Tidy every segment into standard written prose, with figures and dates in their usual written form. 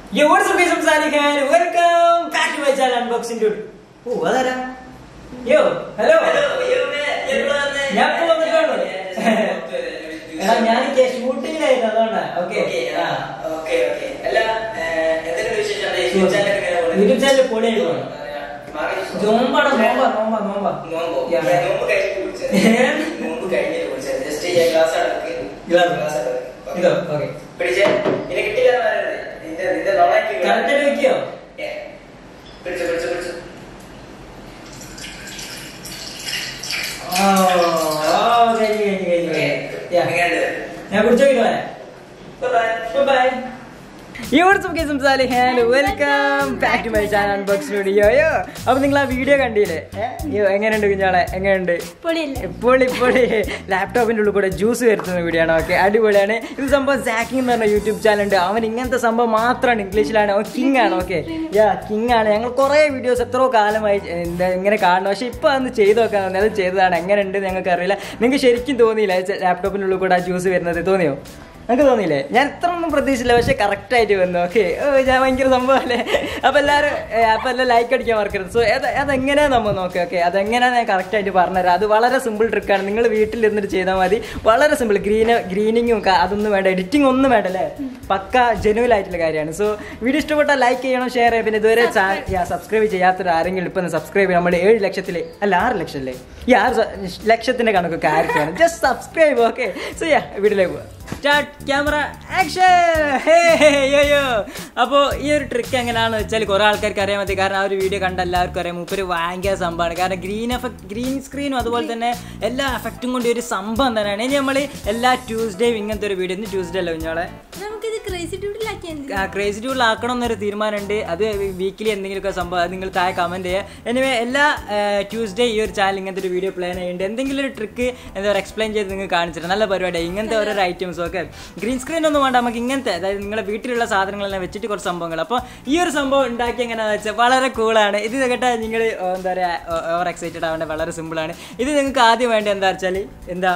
Yo, what's up guys, I'm Salih and welcome back to my channel Unboxing Dude. Oh, adara. Yo, hello. Yo, man. ഞാൻ ഇപ്പോ വന്നിട്ടുള്ളൂ. എടാ ഞാനിക്ക് ഷൂട്ടിങ്ങിലായിരുന്നു അതുകൊണ്ടാ. Okay. അല്ല എന്തെങ്കിലും വിശേഷം യൂട്യൂബ് ചാനൽ പൊളിയായിട്ട് നോമ്പാണ് നോമ്പ ഇതോ ഓക്കെ പിടിച്ചേ ഇനി കിട്ടില്ല കറക്റ്റായിട്ട് വെക്കോ പിടിച്ചു ഞാൻ കുടിച്ചു നോക്കിട്ടോ ബൈ അപ്പൊ നിങ്ങൾ ആ വീഡിയോ കണ്ടില്ലേ എങ്ങനെയുണ്ട് കുഞ്ഞാളെ എങ്ങനെയുണ്ട് പൊളി ലാപ്ടോപ്പിന്റെ ഉള്ളിൽ കൂടെ ജ്യൂസ് വരുത്തുന്ന വീഡിയോ ആണ് ഓക്കെ അടിപൊളിയാണ് ഇത് സംഭവം സാക്കിംഗ് എന്ന് പറഞ്ഞ യൂട്യൂബ് ചാനൽ ഉണ്ട് അവൻ ഇങ്ങനത്തെ സംഭവം മാത്രമാണ് ഇംഗ്ലീഷിലാണ് അവൻ കിങ് ആണ് ഓക്കെ കിങ് ആണ് ഞങ്ങൾ കുറെ വീഡിയോസ് എത്രയോ കാലമായി ഇങ്ങനെ കാണണം പക്ഷെ ഇപ്പൊ അതൊന്ന് ചെയ്ത് നോക്കാൻ അത് ചെയ്തതാണ് എങ്ങനെയുണ്ട് ഞങ്ങൾക്ക് അറിയില്ല നിങ്ങൾക്ക് ശരിക്കും തോന്നിയില്ല ലാപ്ടോപ്പിന്റെ ഉള്ളിൽ കൂടെ ജ്യൂസ് വരുന്നത് തോന്നിയോ നമുക്ക് തോന്നിയില്ലേ ഞാൻ ഇത്ര ഒന്നും പ്രതീക്ഷിച്ചില്ല പക്ഷെ കറക്റ്റ് ആയിട്ട് വന്നു ഓക്കെ ഞാൻ ഭയങ്കര സംഭവമല്ലേ അപ്പൊ എല്ലാം ലൈക്ക് അടിക്കാൻ മറക്കരുത് സോ അതെങ്ങനെയാ നമ്മൾ നോക്കുക ഓക്കെ അതെങ്ങനെയാ ഞാൻ കറക്റ്റ് ആയിട്ട് പറഞ്ഞുതരാം അത് വളരെ സിമ്പിൾ ട്രിക്കാണ് നിങ്ങൾ വീട്ടിലിരുന്നിട്ട് ചെയ്താൽ മതി വളരെ സിമ്പിൾ ഗ്രീനിങ്ങും അതൊന്നും വേണ്ട എഡിറ്റിംഗ് ഒന്നും വേണ്ട അല്ലേ പക്ക ജെനുവൽ ആയിട്ടുള്ള കാര്യമാണ് സോ വീഡിയോ ഇഷ്ടപ്പെട്ടാൽ ലൈക്ക് ചെയ്യണം ഷെയർ ചെയ്യണം പിന്നെ ഇതുവരെ സബ്സ്ക്രൈബ് ചെയ്യാത്തൊരു ആരെങ്കിലും ഇപ്പം സബ്സ്ക്രൈബ് ചെയ്യണം നമ്മൾ 7 ലക്ഷത്തിലെ അല്ല 6 ലക്ഷം അല്ലേ ഈ 6 ലക്ഷത്തിന്റെ കണക്കൊക്കെ ആയിരിക്കും ജസ്റ്റ് സബ്സ്ക്രൈബ് ഓക്കെ സോ വീട്ടിലേക്ക് പോവാം സ്റ്റാർട്ട് ക്യാമറ ആക്ഷൻ അപ്പോൾ ഈ ഒരു ട്രിക്ക് എങ്ങനെയാണെന്ന് വെച്ചാൽ കുറേ ആൾക്കാർക്ക് അറിയാൻ മതി കാരണം ആ ഒരു വീഡിയോ കണ്ട എല്ലാവർക്കും അറിയാം മൂപ്പര് ഭയങ്കര സംഭവമാണ് കാരണം ഗ്രീൻ സ്ക്രീനും അതുപോലെ തന്നെ എല്ലാ എഫക്റ്റും കൊണ്ട് ഒരു സംഭവം തന്നെയാണ് ഇനി നമ്മൾ എല്ലാ ട്യൂസ്ഡേയും ഇങ്ങനത്തെ ഒരു വീഡിയോ ഇന്ന് ട്യൂസ്ഡേ അല്ല കുഞ്ഞോളെ ക്രേസി ട്യൂഡിലാക്കണം എന്നൊരു തീരുമാനമുണ്ട് അത് വീക്കിലി എന്തെങ്കിലുമൊക്കെ സംഭവം അത് നിങ്ങൾ താഴെ കമൻറ്റ് ചെയ്യുക എനിവേ എല്ലാ ട്യൂസ്ഡേ ഈ ഒരു ചാനൽ ഇങ്ങനത്തെ ഒരു വീഡിയോ പ്ലാൻ ചെയ്യുന്നുണ്ട് എന്തെങ്കിലും ഒരു ട്രിക്ക് എന്താ പറയുക എക്സ്പ്ലെയിൻ ചെയ്ത് നിങ്ങൾക്ക് കാണിച്ചിട്ട് നല്ല പരിപാടിയാണ് ഇങ്ങനത്തെ ഓരോ ഐറ്റംസ് ഒക്കെ ഗ്രീൻ സ്ക്രീൻ ഒന്നും വേണ്ട നമുക്ക് ഇങ്ങനത്തെ അതായത് നിങ്ങളുടെ വീട്ടിലുള്ള സാധനങ്ങളെല്ലാം വെച്ചിട്ട് കുറച്ച് സംഭവങ്ങൾ അപ്പോൾ ഈ ഒരു സംഭവം ഉണ്ടാക്കി എങ്ങനെയാണെന്ന് വെച്ചാൽ വളരെ കൂളാണ് ഇത് കേട്ടാൽ നിങ്ങൾ എന്താ പറയുക ഓവർ എക്സൈറ്റഡ് ആവേണ്ട വളരെ സിമ്പിളാണ് ഇത് നിങ്ങൾക്ക് ആദ്യം വേണ്ട എന്താ വെച്ചാൽ എന്താ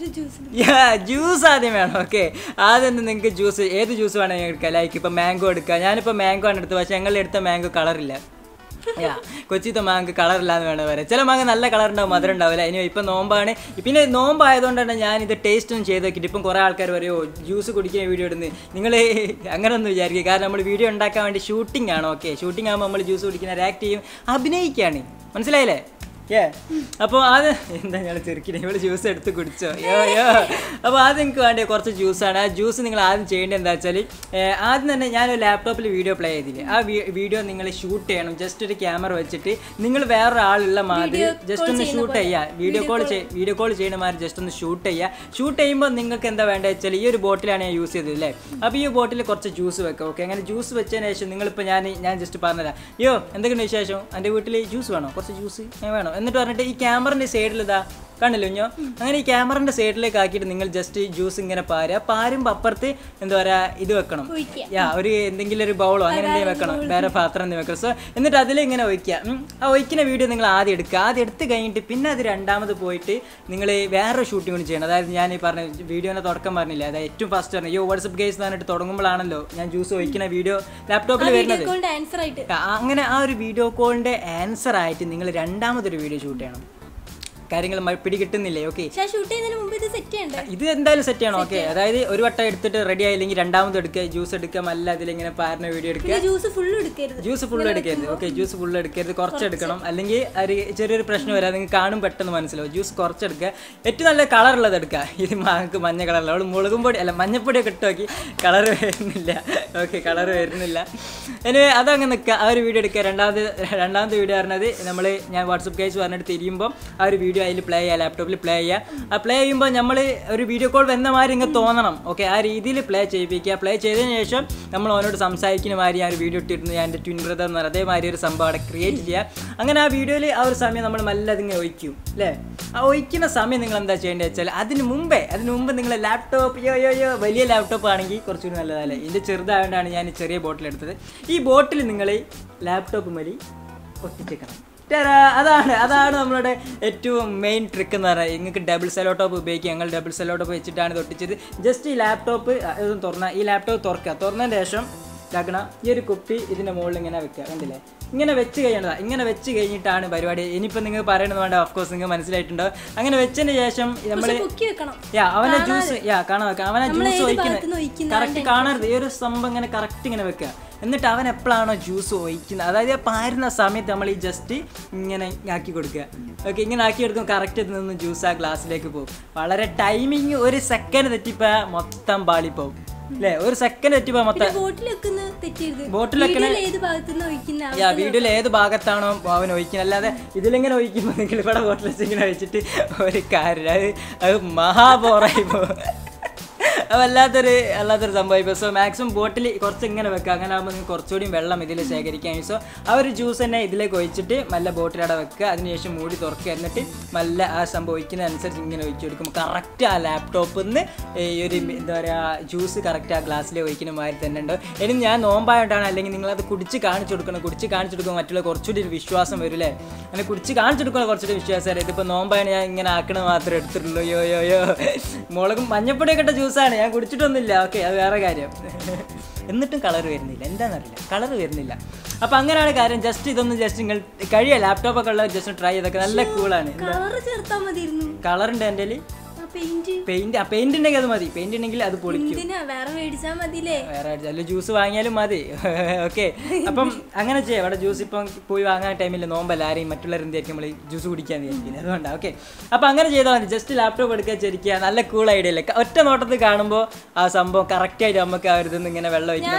ജ്യൂസ് ആദ്യം വേണം ഓക്കെ ആദ്യം നിങ്ങൾക്ക് ജ്യൂസ് ഏത് ജ്യൂസ് വേണമെങ്കിൽ എടുക്കാം ലൈക്ക് ഇപ്പം മാംഗോ എടുക്കുക ഞാനിപ്പോൾ മാംഗോ ആണ് എടുത്തത് പക്ഷേ ഞങ്ങൾ എടുത്ത മാംഗോ കളറില്ല കൊച്ചിത്തെ മാങ്ങ കളറില്ലാന്ന് വേണം പറയാം ചില മാങ്ങ നല്ല കളർ ഉണ്ടാവും മധുരം ഉണ്ടാവില്ല ഇനി ഇപ്പം നോമ്പാണ് പിന്നെ നോമ്പായതുകൊണ്ട് തന്നെ ഞാനിത് ടേസ്റ്റ് ഒന്നും ചെയ്ത് നോക്കിയിട്ട് ഇപ്പം കുറേ ആൾക്കാർ പറയുമോ ജ്യൂസ് കുടിക്കുന്ന വീഡിയോ ഇടുന്നത് നിങ്ങൾ അങ്ങനെ ഒന്നും വിചാരിക്കുക കാരണം നമ്മൾ വീഡിയോ ഉണ്ടാക്കാൻ വേണ്ടി ഷൂട്ടിംഗ് ആണ് ഓക്കെ ഷൂട്ടിംഗ് ആകുമ്പോൾ നമ്മൾ ജ്യൂസ് കുടിക്കുന്ന റിയാക്ട് ചെയ്യും അഭിനയിക്കുകയാണ് മനസ്സിലായില്ലേ അപ്പോൾ അത് എന്താ ഞാൻ ചെറുക്കിനെ ഇവിടെ ജ്യൂസ് എടുത്ത് കുടിച്ചോ അപ്പോൾ അത് നിങ്ങൾക്ക് വേണ്ട കുറച്ച് ജ്യൂസാണ് ആ ജ്യൂസ് നിങ്ങൾ ആദ്യം ചെയ്യേണ്ടത് എന്താ വെച്ചാൽ ആദ്യം തന്നെ ഞാനൊരു ലാപ്ടോപ്പിൽ വീഡിയോ പ്ലേ ചെയ്തില്ലേ ആ വീഡിയോ നിങ്ങൾ ഷൂട്ട് ചെയ്യണം ജസ്റ്റ് ഒരു ക്യാമറ വെച്ചിട്ട് നിങ്ങൾ വേറൊരാളുള്ള മാതിരി ജസ്റ്റ് ഒന്ന് ഷൂട്ട് ചെയ്യുക വീഡിയോ കോൾ ചെയ്യുന്ന മാതിരി ജസ്റ്റ് ഒന്ന് ഷൂട്ട് ചെയ്യുമ്പോൾ നിങ്ങൾക്ക് എന്താ വേണ്ടത് വെച്ചാൽ ഈ ഒരു ബോട്ടിലാണ് ഞാൻ യൂസ് ചെയ്തത് അല്ലേ അപ്പോൾ ഈ ബോട്ടിൽ കുറച്ച് ജ്യൂസ് വെക്കാം ഓക്കെ അങ്ങനെ ജ്യൂസ് വെച്ചതിന് ശേഷം നിങ്ങളിപ്പോൾ ഞാൻ ജസ്റ്റ് പറഞ്ഞുതരാം എന്തൊക്കെയാണ് വിശേഷം എൻ്റെ വീട്ടിൽ ജ്യൂസ് വേണോ കുറച്ച് ജ്യൂസ് വേണോ എന്നിട്ട് പറഞ്ഞിട്ട് ഈ ക്യാമറൻ്റെ സൈഡിൽ ഇതാ കണ്ടില്ലോ ഞോ അങ്ങനെ ഈ ക്യാമറൻ്റെ സൈഡിലേക്ക് ആക്കിയിട്ട് നിങ്ങൾ ജസ്റ്റ് ജ്യൂസ് ഇങ്ങനെ പാരുമ്പോൾ അപ്പുറത്ത് എന്താ പറയുക ഇത് വെക്കണം ഒരു എന്തെങ്കിലും ഒരു ബൗളോ അങ്ങനെ എന്തെങ്കിലും വെക്കണം വേറെ പാത്രം എന്തെങ്കിലും വെക്കണം സോ എന്നിട്ട് അതിലിങ്ങനെ ഒഴിക്കുക ആ ഒഴിക്കുന്ന വീഡിയോ നിങ്ങൾ ആദ്യം എടുക്കുക ആദ്യം എടുത്ത് കഴിഞ്ഞിട്ട് പിന്നെ അത് രണ്ടാമത് പോയിട്ട് നിങ്ങൾ വേറൊരു ഷൂട്ടിംഗ് കൂടി ചെയ്യണം അതായത് ഞാൻ ഈ പറഞ്ഞ വീഡിയോനെ തുടക്കം പറഞ്ഞില്ല അതായത് ഏറ്റവും ഫസ്റ്റ് പറഞ്ഞു വാട്സപ്പ് ഗെയ്സ് എന്ന് പറഞ്ഞിട്ട് തുടങ്ങുമ്പോഴാണല്ലോ ഞാൻ ജ്യൂസ് ഒഴിക്കുന്ന വീഡിയോ ലാപ്ടോപ്പിൽ വരുന്നത് അങ്ങനെ ആ ഒരു വീഡിയോ കോളിൻ്റെ ആൻസർ ആയിട്ട് നിങ്ങൾ രണ്ടാമതൊരു വീഡിയോ ഷൂട്ട് ചെയ്യണം കാര്യങ്ങൾ പിടികിട്ടുന്നില്ലേ ഓക്കെ ഇത് എന്തായാലും സെറ്റ് ചെയ്യണം ഓക്കെ അതായത് ഒരു വട്ടം എടുത്തിട്ട് റെഡി ആയില്ലെങ്കിൽ രണ്ടാമത് എടുക്കുക ജ്യൂസ് എടുക്കാം അല്ല അതിലിങ്ങനെ പാരുന്ന വീഡിയോ എടുക്കുക ജ്യൂസ് ഫുൾ എടുക്കരുത് ഓക്കെ ജ്യൂസ് ഫുൾ എടുക്കരുത് കുറച്ചെടുക്കണം അല്ലെങ്കിൽ ഒരു ചെറിയൊരു പ്രശ്നം വരാം നിങ്ങൾക്ക് കാണും പെട്ടെന്ന് മനസ്സിലാവും ജ്യൂസ് കുറച്ചെടുക്കുക ഏറ്റവും നല്ല കളറുള്ളത് എടുക്കുക ഇത് മാങ്ങക്ക് മഞ്ഞ കളറില്ല അവൾ മുളകും പൊടി അല്ല മഞ്ഞപ്പൊടിയൊക്കെ ഇട്ട് നോക്കി കളർ വരുന്നില്ല ഓക്കെ കളർ വരുന്നില്ല എനിവേ അതങ്ങ് നിൽക്കുക ആ ഒരു വീഡിയോ എടുക്കുക രണ്ടാമത്തെ വീഡിയോ പറഞ്ഞത് ഞാൻ വാട്സപ്പ് കേസ് പറഞ്ഞിട്ട് തിരിയുമ്പോൾ ആ ഒരു വീഡിയോ അതിൽ പ്ലേ ചെയ്യുക ലാപ്ടോപ്പിൽ പ്ലേ ചെയ്യുക ആ പ്ലേ ചെയ്യുമ്പോൾ നമ്മൾ ഒരു വീഡിയോ കോൾ വന്ന മാതിരി ഇങ്ങനെ തോന്നണം ഓക്കെ ആ രീതിയിൽ പ്ലേ ചെയ്യിപ്പിക്കുക പ്ലേ ചെയ്തതിന് ശേഷം നമ്മൾ അവനോട് സംസാരിക്കുന്ന മാതിരി ആ ഒരു വീഡിയോ ഇട്ടിരുന്നു ഞാൻ എൻ്റെ ട്വിൻ ബ്രദർ എന്ന് പറയുന്നത് അതേമാതിരി ഒരു സംഭവം അവിടെ ക്രിയേറ്റ് ചെയ്യുക അങ്ങനെ ആ വീഡിയോയിൽ ആ ഒരു സമയം നമ്മൾ മെല്ലെ അതിങ്ങനെ ഒഴിക്കും അല്ലേ ആ ഒഴിക്കുന്ന സമയം നിങ്ങൾ എന്താ ചെയ്യേണ്ടത് വെച്ചാൽ അതിന് മുമ്പ് നിങ്ങൾ ലാപ്ടോപ്പ് വലിയ ലാപ്ടോപ്പ് ആണെങ്കിൽ കുറച്ചുകൂടി നല്ലതല്ലേ ഇതിൻ്റെ ചെറുതായതുകൊണ്ടാണ് ഞാൻ ചെറിയ ബോട്ടിൽ എടുത്തത് ഈ ബോട്ടിൽ നിങ്ങൾ ലാപ്ടോപ്പ് മതി ഒട്ടിച്ചേക്കണം അതാണ് നമ്മളുടെ ഏറ്റവും മെയിൻ ട്രിക്ക് എന്ന് പറയുന്നത് നിങ്ങൾക്ക് ഡബിൾ സെല്ലോ ടോപ്പ് ഉപയോഗിക്കുക ഞങ്ങൾ ഡബിൾ സെല്ലോ ടോപ്പ് വെച്ചിട്ടാണ് തൊട്ടിച്ചത് ജസ്റ്റ് ഈ ലാപ്ടോപ്പ് തുറന്ന ഈ ലാപ്ടോപ്പ് തുറന്നതിന് ശേഷം ഇതാക്കണം. ഈ ഒരു കുപ്പി ഇതിൻ്റെ മുകളിൽ ഇങ്ങനെ വെക്കുക, കണ്ടില്ലേ? ഇങ്ങനെ വെച്ച് കഴിയണതാ. ഇങ്ങനെ വെച്ച് കഴിഞ്ഞിട്ടാണ് പരിപാടി. ഇനിയിപ്പോൾ നിങ്ങൾ പറയണത് വേണ്ട, ഓഫ്കോഴ്സ് നിങ്ങൾ മനസ്സിലായിട്ടുണ്ടോ. അങ്ങനെ വെച്ചതിന് ശേഷം നമ്മൾ അവനെ ജ്യൂസ് കാണാൻ വെക്കാം. അവനെ ജ്യൂസ് ഒഴിക്കുന്നത് കറക്റ്റ് കാണരുത്. ഈ ഒരു സംഭവം ഇങ്ങനെ കറക്റ്റ് ഇങ്ങനെ വെക്കുക. എന്നിട്ട് അവൻ എപ്പോഴാണോ ജ്യൂസ് ഒഴിക്കുന്നത്, അതായത് പാരുന്ന സമയത്ത് നമ്മൾ ഈ ജസ്റ്റ് ഇങ്ങനെ ആക്കി കൊടുക്കുക. ഓക്കെ, ഇങ്ങനെ ആക്കി കൊടുക്കും. കറക്റ്റ് നിന്ന് ജ്യൂസ് ആ ഗ്ലാസ്സിലേക്ക് പോകും. വളരെ ടൈമിങ് ഒരു സെക്കൻഡ് തെറ്റിപ്പോൾ മൊത്തം പാളിപ്പോവും അല്ലേ? ഒരു സെക്കൻഡ് തെറ്റിപ്പോ മൊത്തം ബോട്ടിലൊക്കെ വീഡിയോയിൽ ഏത് ഭാഗത്താണോ അവൻ ഒഴിക്കുന്നത്. അല്ലാതെ ഇതിലിങ്ങനെ ഒഴിക്കുമ്പോൾ നിങ്ങൾ ഇവിടെ ബോട്ടിൽ വെച്ച് ഇങ്ങനെ ഒഴിച്ചിട്ട് ഒരു കാര്യം അത് മഹാബോറായി പോകും. അല്ലാത്തൊരു സംഭവം. ഇപ്പോൾ സോ മാക്സിമം ബോട്ടിൽ കുറച്ച് ഇങ്ങനെ വെക്കുക. അങ്ങനെ ആകുമ്പോൾ നിങ്ങൾക്ക് കുറച്ചുകൂടി വെള്ളം ഇതിൽ ശേഖരിക്കാൻ. സോ ആ ഒരു ജ്യൂസ് തന്നെ ഇതിലേക്ക് ഒഴിച്ചിട്ട് നല്ല ബോട്ടിലവിടെ വെക്കുക. അതിനുശേഷം മൂടി തുറക്കുക. എന്നിട്ട് നല്ല ആ സംഭവം ഒഴിക്കുന്നതനുസരിച്ച് ഇങ്ങനെ ഒഴിച്ച് കൊടുക്കുമ്പോൾ കറക്റ്റ് ആ ലാപ്ടോപ്പിൽ നിന്ന് ഈ ഒരു എന്താ പറയുക ജ്യൂസ് കറക്റ്റ് ആ ഗ്ലാസ്സിൽ ഒഴിക്കുന്ന മാതിരി തന്നെ ഉണ്ട്. ഇനി ഞാൻ നോമ്പായിട്ടാണ്, അല്ലെങ്കിൽ നിങ്ങളത് കുടിച്ച് കാണിച്ചു കൊടുക്കണം. കുടിച്ച് കാണിച്ചു കൊടുക്കുമ്പോൾ മറ്റുള്ള കുറച്ചുകൂടി ഒരു വിശ്വാസം വരില്ലേ? അങ്ങനെ കുടിച്ച് കാണിച്ചു കൊടുക്കുന്ന കുറച്ചുകൂടി വിശ്വാസം വരും. ഇതിപ്പോൾ നോമ്പായാണ് ഞാൻ ഇങ്ങനെ ആക്കണത് മാത്രമേ എടുത്തിട്ടുള്ളൂ. യോ മുളകും മഞ്ഞപ്പൊടിയൊക്കെ ഇട്ട ജ്യൂസാണ്, ഞാൻ കുടിച്ചിട്ടൊന്നുമില്ല. ഓക്കെ, അത് വേറെ കാര്യം. എന്നിട്ടും കളർ വരുന്നില്ല, എന്താണെന്നറിയില്ല, കളർ വരുന്നില്ല. അപ്പോൾ അങ്ങനെയാണ് കാര്യം. ജസ്റ്റ് ഇതൊന്ന് ജസ്റ്റ് നിങ്ങൾ കഴിയുക ലാപ്ടോപ്പൊക്കെ ഉള്ള ജസ്റ്റ് ട്രൈ ചെയ്തൊക്കെ നല്ല കൂളാണ്. കളറുണ്ട് എൻ്റെ പെയിന്റ് ഉണ്ടെങ്കിൽ അത് മതി. പെയിന്റ് ഉണ്ടെങ്കിൽ അത് പൊളിക്കും. വേറെ അല്ല ജ്യൂസ് വാങ്ങിയാലും മതി. ഓക്കെ, അപ്പം അങ്ങനെ ചെയ്യാം. അവിടെ ജ്യൂസ് ഇപ്പം പോയി വാങ്ങാൻ ടൈമില്ല, നോമ്പല്ല, ആരെയും മറ്റുള്ളവർ എന്തായിരിക്കും നമ്മൾ ജ്യൂസ് കുടിക്കാൻ വിചാരിക്കില്ല. അതുകൊണ്ടാണ്. ഓക്കെ, അപ്പം അങ്ങനെ ചെയ്താൽ മതി. ജസ്റ്റ് ലാപ്ടോപ്പ് എടുക്കുക, ചിരിക്കുക. നല്ല കൂൾ ഐഡിയ അല്ലേ? ഒറ്റ നോട്ടത്തിൽ കാണുമ്പോൾ ആ സംഭവം കറക്റ്റായിട്ട് നമുക്ക് ആ ഒരു ഇതൊന്നും ഇങ്ങനെ വെള്ളം ഒഴിക്കുന്ന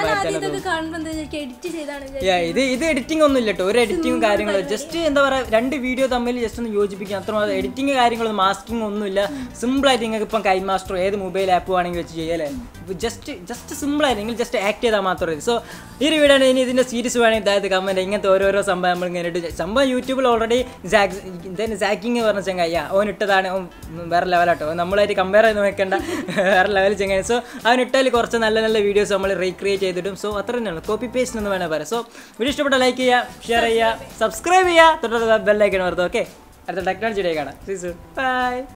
ഇത് എഡിറ്റിംഗ് ഒന്നും ഇല്ല കേട്ടോ. ഒരു എഡിറ്റിംഗ് കാര്യങ്ങളും ജസ്റ്റ് എന്താ പറയുക, രണ്ട് വീഡിയോ തമ്മിൽ ജസ്റ്റ് ഒന്ന് യോജിപ്പിക്കുക, അത്രമാത്രം. എഡിറ്റിംഗ് കാര്യങ്ങളൊന്നും മാസ്കിങ് ഒന്നുമില്ല. സിമ്പിളായിട്ട് നിങ്ങൾക്ക് ഇപ്പം കൈ മാസ്റ്ററോ ഏത് മൊബൈൽ ആപ്പ് വേണമെങ്കിൽ വെച്ച് ചെയ്യല്ലേ. ജസ്റ്റ് സിമ്പിളായിട്ട് നിങ്ങൾ ജസ്റ്റ് ആക്ട് ചെയ്താൽ മാത്രമേ. സോ ഈ ഒരു വീഡിയോ ഇനി ഇതിൻ്റെ സീരീസ് വേണമെങ്കിൽ ഇതായത് കമൻറ്റ്. ഇങ്ങനത്തെ ഓരോരോ സംഭവം നമ്മൾ ഇങ്ങനെ ഇട്ട് സംഭവം യൂട്യൂബിൽ ഓൾറെഡി സാക്കിങ് പറഞ്ഞ ചങ്ങായി ഓൻ ഇട്ടതാണ്. വേറെ ലെവലാട്ടോ, നമ്മളായിട്ട് കമ്പയർ ചെയ്ത് നോക്കേണ്ട, വേറെ ലെവൽ ചങ്ങായി. സോ അവനിട്ടാൽ കുറച്ച് നല്ല നല്ല വീഡിയോസ് നമ്മൾ റീക്രിയേറ്റ് ചെയ്തിട്ടും. സോ അത്ര തന്നെയാണ്, കോപ്പി പേസ്റ്റ് എന്ന് വേണമെങ്കിൽ പറയാം. സോ വീഡിയോ ഇഷ്ടപ്പെട്ട ലൈക്ക് ചെയ്യുക, ഷെയർ ചെയ്യുക, സബ്സ്ക്രൈബ് ചെയ്യുക, തൊട്ട് ബെല്ലൈക്കൺ ഓർത്ത്. ഓക്കെ, അടുത്ത ടെക്നോളജി ഡേ കാണാം. ബൈ.